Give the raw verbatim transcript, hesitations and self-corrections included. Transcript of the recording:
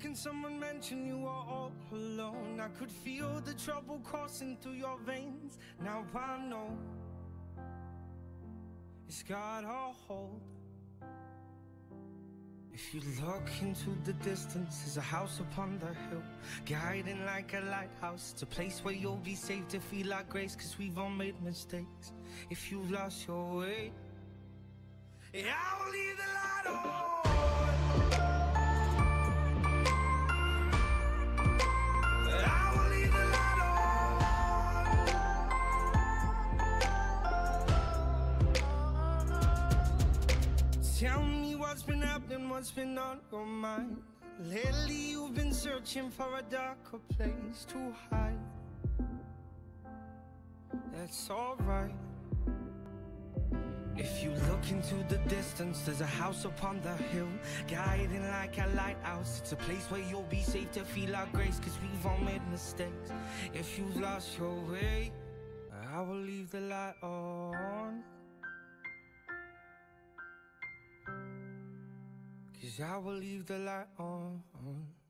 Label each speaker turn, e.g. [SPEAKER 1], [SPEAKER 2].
[SPEAKER 1] can someone mention you are all alone? I could feel the trouble coursing through your veins. Now I know it's got a hold. If you look into the distance, there's a house upon the hill, guiding like a lighthouse. It's a place where you'll be safe to feel like grace, cause we've all made mistakes. If you've lost your way, yeah, I will leave the light on. Tell me what's been happening, what's been on your mind. Lately you've been searching for a darker place to hide. That's alright. If you look into the distance, there's a house upon the hill, guiding like a lighthouse. It's a place where you'll be safe to feel our grace, cause we've all made mistakes. If you've lost your way, I will leave the light on. Cause I will leave the light on.